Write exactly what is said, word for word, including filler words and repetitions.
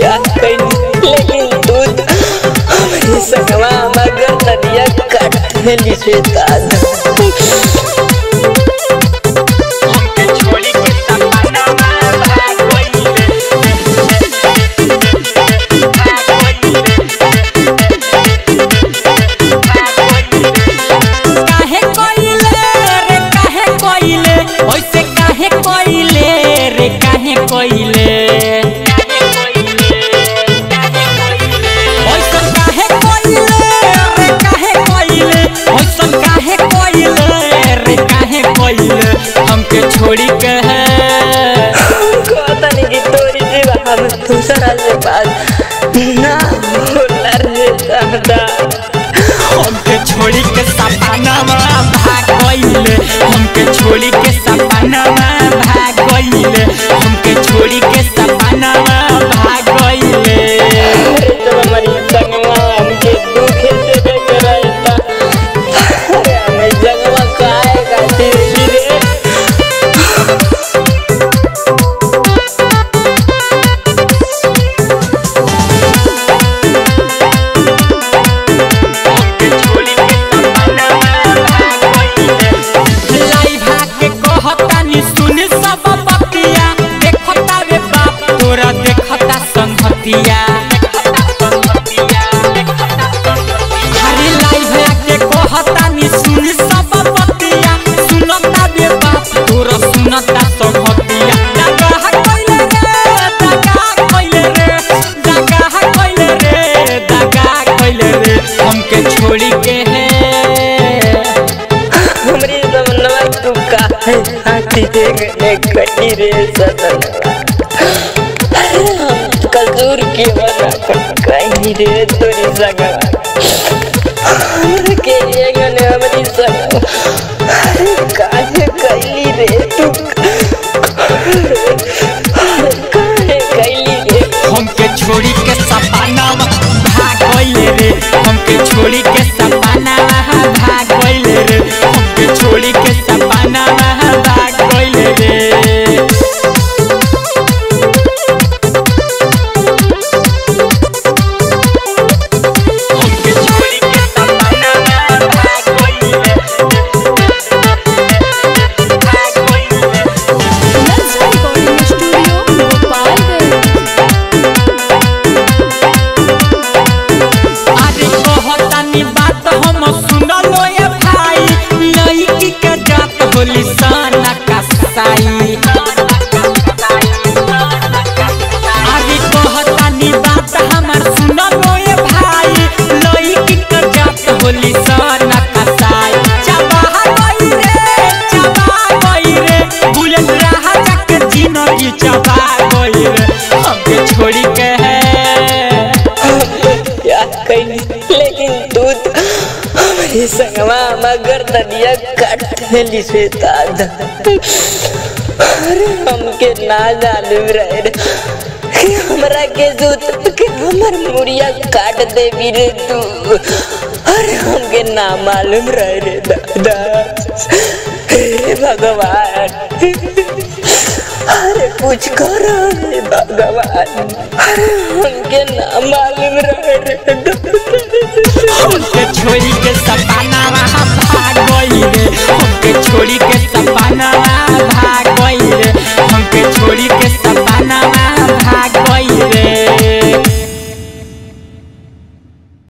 क्या कहीं लेकिन दूध हमारी संगवा मगर तनिया काटने लीजिए दादा। हमके छोड़ी के है कहता नहीं कि तोरी जीवा हम दूसरा से बात ना बोला रे दादा। हमके छोड़ी के सपना में भाग गइले, हमके छोड़ी के सपना में भाग गइले, हमके छोड़ी के सपना में भाग गइले। जब हमारी संगवा हमके दुखे से बेकराता अरे हमें जगवा काहे काटी रे। हरे लाई भैया के कहता नी सुन सब बतिया, सुनता बे बाप तोरा सुनता संगतिया। जगह कइले रे जगह कइले रे जगह कइले रे जगह कइले रे हमके छोड़ी के है हमरी जमनवा तू काहे हाथी गने कटी रे सदनवा। कसूर की वजह कहीं रे तोरी संगवा हमर के एगने हमरी संगवा काहे कइली रे तू काहे कइली रे। हमके छोड़ी के सपना भाग गइले रे, हमके छोड़ी के सपना भाग गइले रे, हमके छोड़ी के सपना भाग गइले रे। लिसाना कसाई आगे कहता नी बात हमर सुनो लोए भाई, लईकी के जात हो लिसाना कसाई। चबाह गई रे चबाह गई रे बुलेट रहा जाके जिंदगी चबाह गई रे हमके छोड़ी के है क्या कहीं लेकिन दूध हमारी संगवा मगर तनिया काटने लीजिए दादा। अरे हमके ना जालूम रहे कि हमरा के दूध के हमर मुड़िया काट दे भी रे तू। अरे हमके ना मालूम रहे रे दादा। हे भगवान अरे कुछ करो रे भगवान। अरे हमके ना मालूम रहे रे हमके छोड़ी के सपना भाग गइले, हमके छोड़ी के सपना भाग